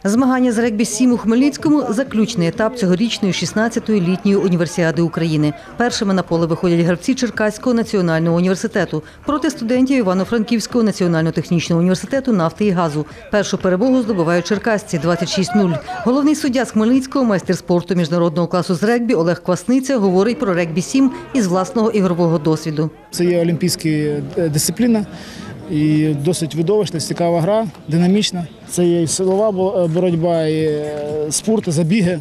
Змагання з регбі-7 у Хмельницькому – заключний етап цьогорічної 16-ї літньої універсіади України. Першими на поле виходять гравці Черкаського національного університету проти студентів Івано-Франківського національного технічного університету нафти і газу. Першу перемогу здобувають черкасці – 26-0. Головний суддя з Хмельницького, майстер спорту міжнародного класу з регбі Олег Квасниця говорить про регбі-7 із власного ігрового досвіду. Це є олімпійська дисципліна. І досить видовищна, цікава гра, динамічна. Це є і силова боротьба, і спорт, і забіги.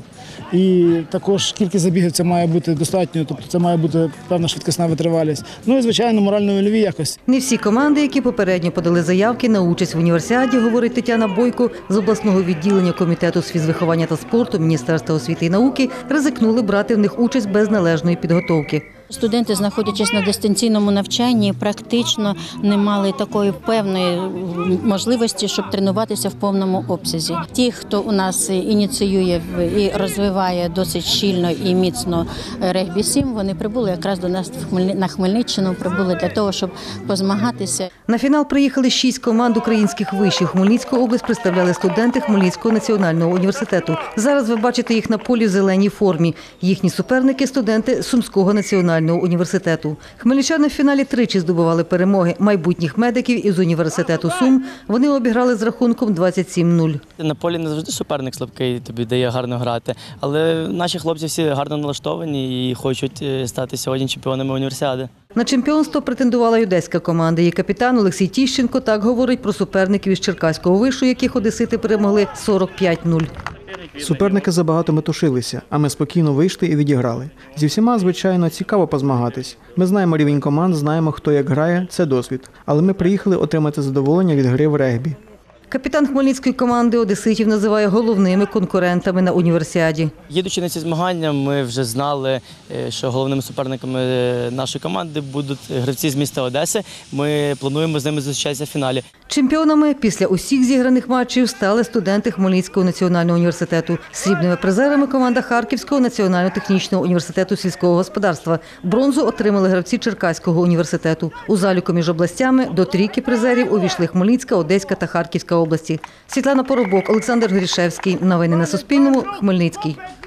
І також кількість забігів це має бути достатньо, тобто це має бути певна швидкісна витривалість. Ну і, звичайно, морально-вольові якось. Не всі команди, які попередньо подали заявки на участь в універсіаді, говорить Тетяна Бойко з обласного відділення Комітету з фізвиховання та спорту Міністерства освіти і науки, ризикнули брати в них участь без належної підготовки. Студенти, знаходячись на дистанційному навчанні, практично не мали такої певної можливості, щоб тренуватися в повному обсязі. Ті, хто у нас ініціює і розвиває досить щільно і міцно регбі-7, вони прибули якраз до нас на Хмельниччину, прибули для того, щоб позмагатися. На фінал приїхали 6 команд українських вишів. Хмельницьку область представляли студенти Хмельницького національного університету. Зараз ви бачите їх на полі в зеленій формі. Їхні суперники – студенти Сумського національного університету. Хмельничани в фіналі тричі здобували перемоги. Майбутніх медиків із університету Сум вони обіграли з рахунком 27-0. На полі не завжди суперник слабкий, тобі дає гарно грати. Але наші хлопці всі гарно налаштовані і хочуть стати сьогодні чемпіонами універсіади. На чемпіонство претендувала й одеська команда. Її капітан Олексій Тіщенко так говорить про суперників із Черкаського вишу, яких одесити перемогли 45-0. Суперники забагато метушилися, а ми спокійно вийшли і відіграли. Зі всіма, звичайно, цікаво позмагатись. Ми знаємо рівень команд, знаємо, хто як грає, це досвід. Але ми приїхали отримати задоволення від гри в регбі. Капітан хмельницької команди одеситів називає головними конкурентами на універсіаді. Їдучи на ці змагання, ми вже знали, що головними суперниками нашої команди будуть гравці з міста Одеси. Ми плануємо з ними зустрічатися в фіналі. Чемпіонами після усіх зіграних матчів стали студенти Хмельницького національного університету. Срібними призерами команда Харківського національного технічного університету сільського господарства. Бронзу отримали гравці Черкаського університету. У заліку між областями до трійки призерів увійшли Хмельницька, Одеська та Харківська області. Світлана Поробок, Олександр Горішевський. Новини на Суспільному. Хмельницький.